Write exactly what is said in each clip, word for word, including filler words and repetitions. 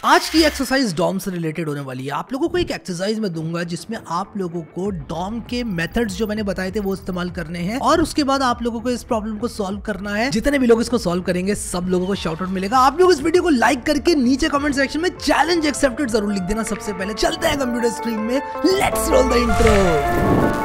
आज की exercise Dom से रिलेटेड होने वाली है। आप लोगों को एक एक्सरसाइज मैं दूंगा जिसमें आप लोगों को डॉम के मेथड्स जो मैंने बताए थे वो इस्तेमाल करने हैं और उसके बाद आप लोगों को इस प्रॉब्लम को सॉल्व करना है। जितने भी लोग इसको सॉल्व करेंगे सब लोगों को शाउट आउट मिलेगा। आप लोग इस वीडियो को लाइक करके नीचे कमेंट सेक्शन में चैलेंज एक्सेप्टेड जरूर लिख देना। सबसे पहले चलते हैं कंप्यूटर स्क्रीन में, let's roll the intro.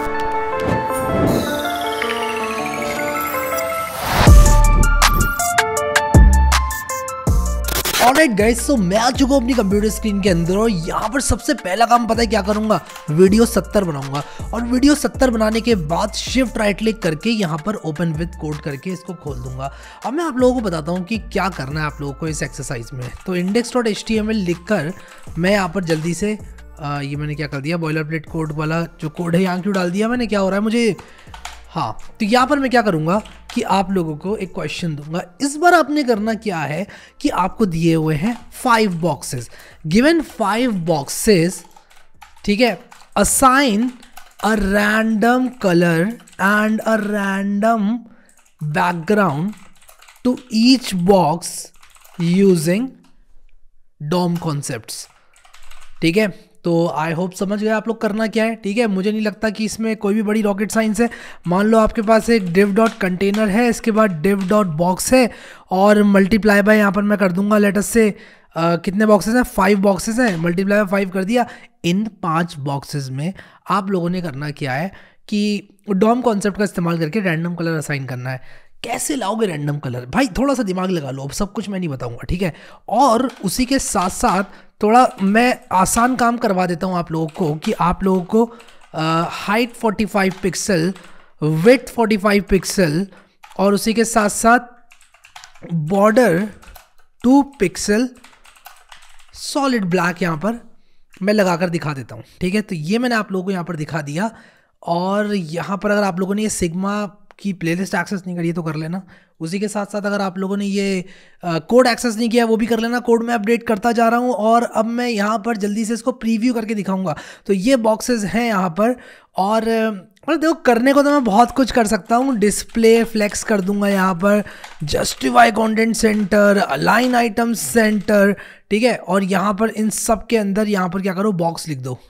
Alright guys, so मैं आ चुका हूँ अपनी कंप्यूटर स्क्रीन के अंदर और यहाँ पर सबसे पहला काम पता है क्या करूँगा, वीडियो सत्तर बनाऊंगा। और वीडियो सत्तर बनाने के बाद शिफ्ट राइट क्लिक करके यहाँ पर ओपन विद कोड करके इसको खोल दूंगा। अब मैं आप लोगों को बताता हूँ कि क्या करना है आप लोगों को इस एक्सरसाइज में। तो index dot H T M L लिख कर मैं यहाँ पर जल्दी से आ, ये मैंने क्या कर दिया, बॉयलर प्लेट कोड वाला जो कोड है यहाँ क्यों डाल दिया मैंने, क्या हो रहा है मुझे। हाँ, तो यहाँ पर मैं क्या करूँगा कि आप लोगों को एक क्वेश्चन दूंगा। इस बार आपने करना क्या है कि आपको दिए हुए हैं five boxes, given five boxes, ठीक है। Assign a random colour and a random background to each box using DOM concepts, ठीक है। तो आई होप समझ गए आप लोग करना क्या है, ठीक है। मुझे नहीं लगता कि इसमें कोई भी बड़ी रॉकेट साइंस है। मान लो आपके पास एक div डॉट कंटेनर है, इसके बाद div डॉट बॉक्स है और मल्टीप्लाई बाय यहाँ पर मैं कर दूंगा लेटर से आ, कितने बॉक्सेस हैं, फाइव बॉक्सेस हैं, मल्टीप्लाई बाय फाइव कर दिया। इन पांच बॉक्सेस में आप लोगों ने करना क्या है कि डॉम कॉन्सेप्ट का इस्तेमाल करके रैंडम कलर असाइन करना है। कैसे लाओगे रैंडम कलर, भाई थोड़ा सा दिमाग लगा लो, अब सब कुछ मैं नहीं बताऊंगा, ठीक है। और उसी के साथ साथ थोड़ा मैं आसान काम करवा देता हूं आप लोगों को कि आप लोगों को हाइट पैंतालीस पिक्सल, विड्थ पैंतालीस पिक्सल और उसी के साथ साथ border two pixel solid black यहाँ पर मैं लगाकर दिखा देता हूँ, ठीक है। तो ये मैंने आप लोगों को यहाँ पर दिखा दिया। और यहाँ पर अगर आप लोगों ने ये सिग्मा की प्लेलिस्ट एक्सेस नहीं करी है तो कर लेना। उसी के साथ साथ अगर आप लोगों ने ये कोड एक्सेस नहीं किया वो भी कर लेना। कोड मैं अपडेट करता जा रहा हूँ और अब मैं यहाँ पर जल्दी से इसको प्रीव्यू करके दिखाऊंगा। तो ये बॉक्सेस हैं यहाँ पर और मतलब देखो करने को तो मैं बहुत कुछ कर सकता हूँ। डिस्प्ले फ्लेक्स कर दूंगा यहाँ पर, justify content centre, align item centre, ठीक है। और यहाँ पर इन सब के अंदर यहाँ पर क्या करो, बॉक्स लिख दो,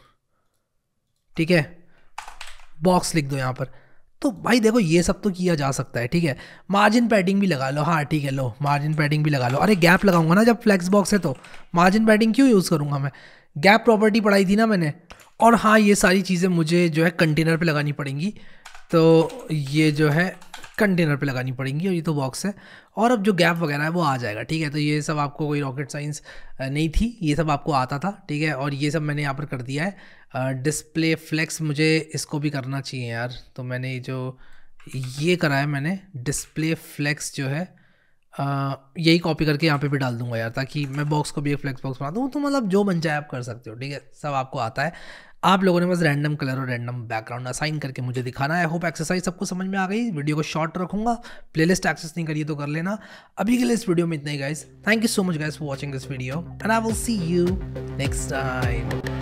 ठीक है, बॉक्स लिख दो यहाँ पर। तो भाई देखो ये सब तो किया जा सकता है, ठीक है। मार्जिन पैडिंग भी लगा लो, हाँ ठीक है, लो मार्जिन पैडिंग भी लगा लो। अरे गैप लगाऊंगा ना जब फ्लेक्स बॉक्स है तो मार्जिन पैडिंग क्यों यूज़ करूंगा मैं, गैप प्रॉपर्टी पढ़ाई थी ना मैंने। और हाँ, ये सारी चीज़ें मुझे जो है कंटेनर पे लगानी पड़ेंगी, तो ये जो है कंटेनर पे लगानी पड़ेंगी और ये तो बॉक्स है। और अब जो गैप वगैरह है वो आ जाएगा, ठीक है। तो ये सब आपको कोई रॉकेट साइंस नहीं थी, ये सब आपको आता था, ठीक है। और ये सब मैंने यहाँ पर कर दिया है। डिस्प्ले फ्लेक्स मुझे इसको भी करना चाहिए यार, तो मैंने जो ये करा है मैंने डिस्प्ले फ्लेक्स जो है आ, यही कॉपी करके यहाँ पे भी डाल दूंगा यार, ताकि मैं बॉक्स को भी एक फ्लेक्स बॉक्स बना दूँ। तो मतलब जो बन जाए आप कर सकते हो, ठीक है, सब आपको आता है। आप लोगों ने बस रैंडम कलर और रैंडम बैकग्राउंड असाइन करके मुझे दिखाना है। आई होप एक्सरसाइज सबको समझ में आ गई। वीडियो को शॉर्ट रखूंगा, प्लेलिस्ट एक्सेस नहीं करिए तो कर लेना। अभी के लिए इस वीडियो में इतना ही guys. Thank you so much guys for watching this video and I will see you next time.